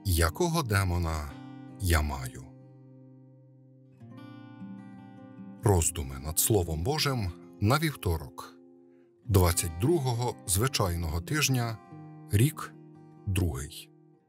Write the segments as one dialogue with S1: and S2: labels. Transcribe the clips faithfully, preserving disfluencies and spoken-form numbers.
S1: Якого демона я маю? Роздуми над Словом Божим на вівторок, двадцять другого звичайного тижня, рік другий.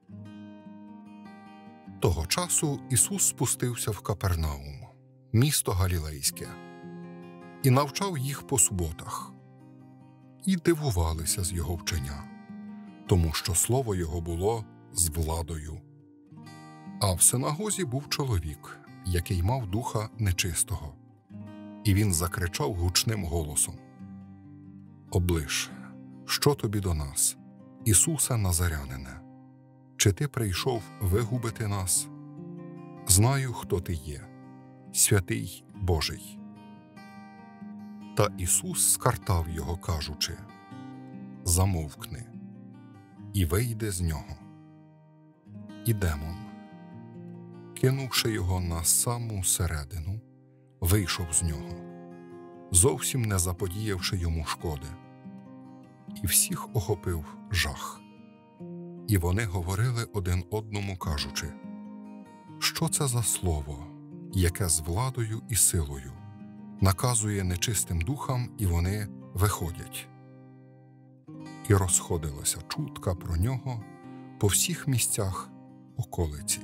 S1: Того часу Ісус спустився в Капернаум, місто Галілейське, і навчав їх по суботах. І дивувалися з Його вчення, тому що слово Його було з владою. А в синагозі був чоловік, який мав духа нечистого. І він закричав гучним голосом: «Оближ, що тобі до нас, Ісусе Назарянине? Чи ти прийшов вигубити нас? Знаю, хто ти є, святий Божий». Та Ісус скартав його, кажучи: «Замовкни, і вийди з нього». І демон, кинувши його на саму середину, вийшов з нього, зовсім не заподіявши йому шкоди. І всіх охопив жах. І вони говорили один одному, кажучи: «Що це за слово, яке з владою і силою наказує нечистим духам, і вони виходять?» І розходилася чутка про нього по всіх місцях околиці.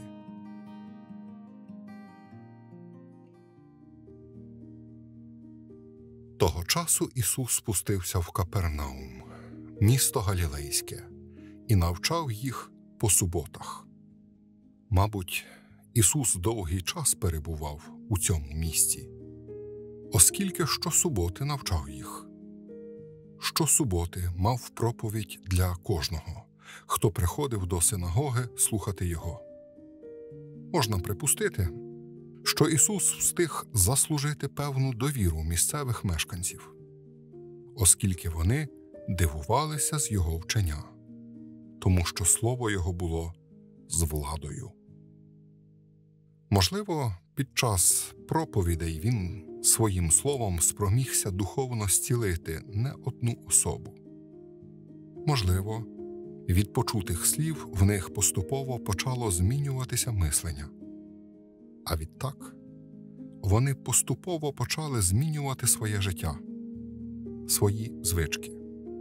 S1: Того часу Ісус спустився в Капернаум, місто Галілейське, і навчав їх по суботах. Мабуть, Ісус довгий час перебував у цьому місці, оскільки щосуботи навчав їх. Щосуботи мав проповідь для кожного, хто приходив до синагоги слухати Його. Можна припустити, що Ісус встиг заслужити певну довіру місцевих мешканців, оскільки вони дивувалися з Його вчення, тому що слово Його було з владою. Можливо, під час проповідей Він своїм словом спромігся духовно зцілити не одну особу. Можливо, від почутих слів в них поступово почало змінюватися мислення. А відтак вони поступово почали змінювати своє життя, свої звички.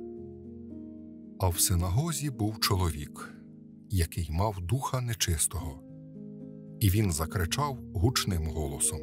S1: А в синагозі був чоловік, який мав духа нечистого, і він закричав гучним голосом.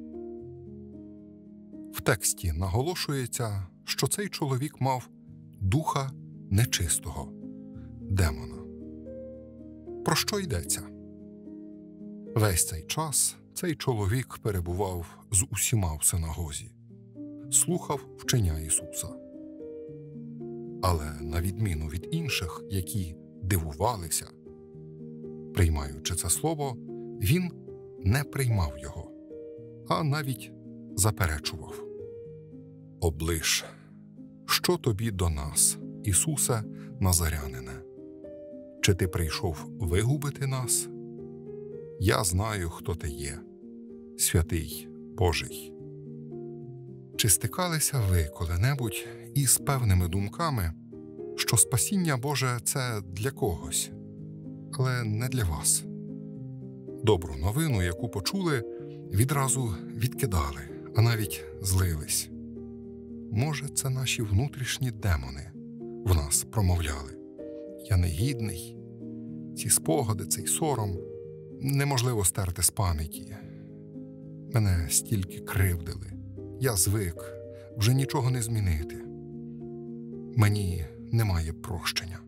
S1: В тексті наголошується, що цей чоловік мав духа нечистого, демона. Про що йдеться? Весь цей час цей чоловік перебував з усіма в синагозі, слухав вчення Ісуса. Але на відміну від інших, які дивувалися, приймаючи це слово, він не приймав його, а навіть заперечував. «Оближ, що тобі до нас, Ісусе Назарянине? Чи ти прийшов вигубити нас? Я знаю, хто ти є, святий Божий». Чи стикалися ви коли-небудь із певними думками, що спасіння Боже – це для когось, але не для вас? Добру новину, яку почули, відразу відкидали, а навіть злились. Може, це наші внутрішні демони в нас промовляли: «Я негідний, ці спогади, цей сором неможливо стерти з пам'яті. Мене стільки кривдили, я звик, вже нічого не змінити. Мені немає прощення».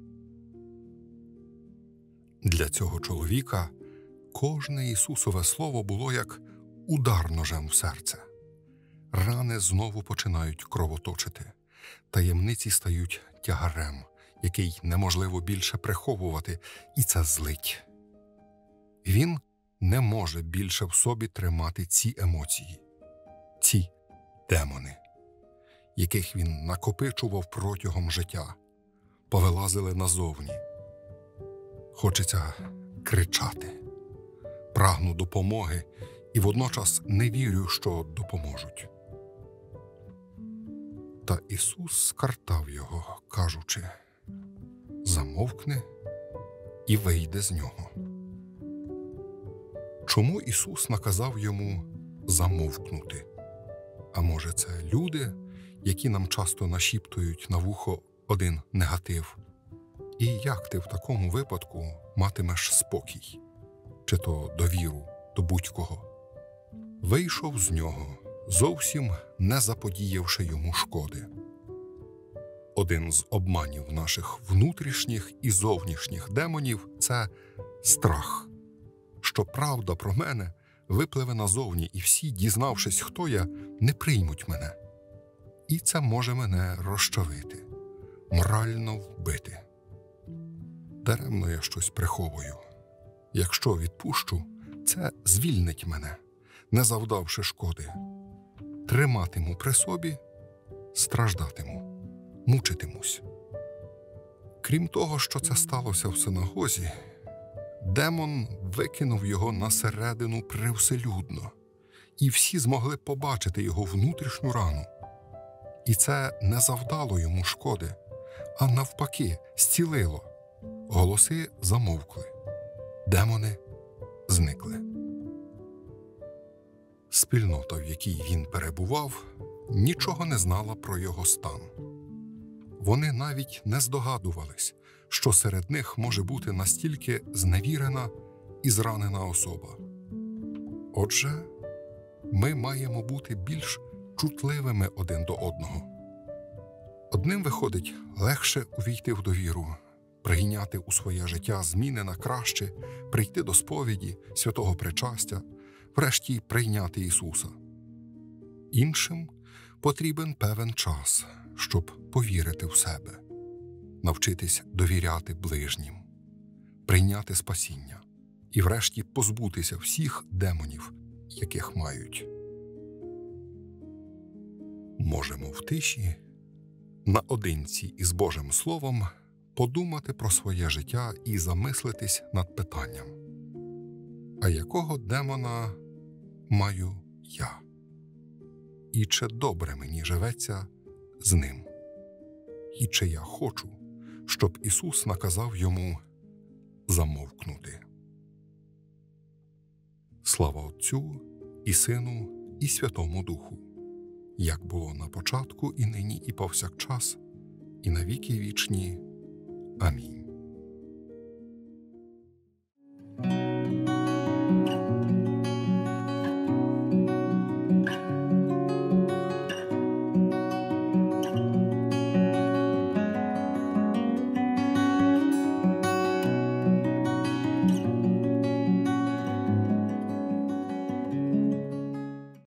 S1: Для цього чоловіка кожне Ісусове слово було як удар ножем в серце. Рани знову починають кровоточити, таємниці стають тягарем, який неможливо більше приховувати, і це злить. Він не може більше в собі тримати ці емоції, ці демони, яких він накопичував протягом життя, повилазили назовні. Хочеться кричати: «Прагну допомоги» і водночас не вірю, що допоможуть. Та Ісус скартав його, кажучи: «Замовкни і вийди з нього». Чому Ісус наказав йому замовкнути? А може, це люди, які нам часто нашіптують на вухо один негатив? І як ти в такому випадку матимеш спокій? Чи то довіру до будь-кого? Вийшов з нього, зовсім не заподіявши йому шкоди. Один з обманів наших внутрішніх і зовнішніх демонів – це страх, що правда про мене випливе назовні, і всі, дізнавшись, хто я, не приймуть мене. І це може мене розчавити, морально вбити. Даремно я щось приховую. Якщо відпущу, це звільнить мене, не завдавши шкоди. Триматиму при собі, страждатиму, мучитимусь. Крім того, що це сталося в синагозі, демон викинув його на середину привселюдно, і всі змогли побачити його внутрішню рану. І це не завдало йому шкоди, а навпаки зцілило. Голоси замовкли, демони зникли. Спільнота, в якій він перебував, нічого не знала про його стан. Вони навіть не здогадувались, що серед них може бути настільки зневірена і зранена особа. Отже, ми маємо бути більш чутливими один до одного. Одним виходить легше увійти в довіру, прийняти у своє життя зміни на краще, прийти до сповіді, святого причастя, врешті прийняти Ісуса. Іншим потрібен певен час, щоб повірити в себе, навчитись довіряти ближнім, прийняти спасіння і врешті позбутися всіх демонів, яких мають. Можемо в тиші, наодинці із Божим Словом, подумати про своє життя і замислитись над питанням: а якого демона маю я? І чи добре мені живеться з ним? І чи я хочу, щоб Ісус наказав йому замовкнути? Слава Отцю і Сину і Святому Духу, як було на початку, і нині, і повсякчас, і на віки вічні. Амінь.